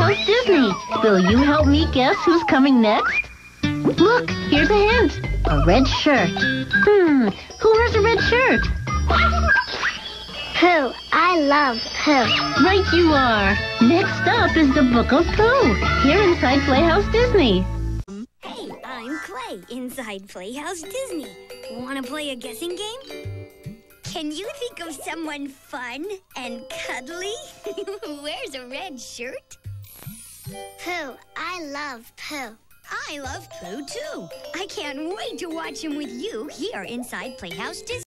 Playhouse Disney. Will you help me guess who's coming next? Look, here's a hint. A red shirt. Who wears a red shirt? Pooh. I love Pooh. Right you are. Next up is the Book of Pooh, here inside Playhouse Disney. Hey, I'm Clay, inside Playhouse Disney. Want to play a guessing game? Can you think of someone fun and cuddly who wears a red shirt? Pooh. I love Pooh. I love Pooh, too. I can't wait to watch him with you here inside Playhouse Disney.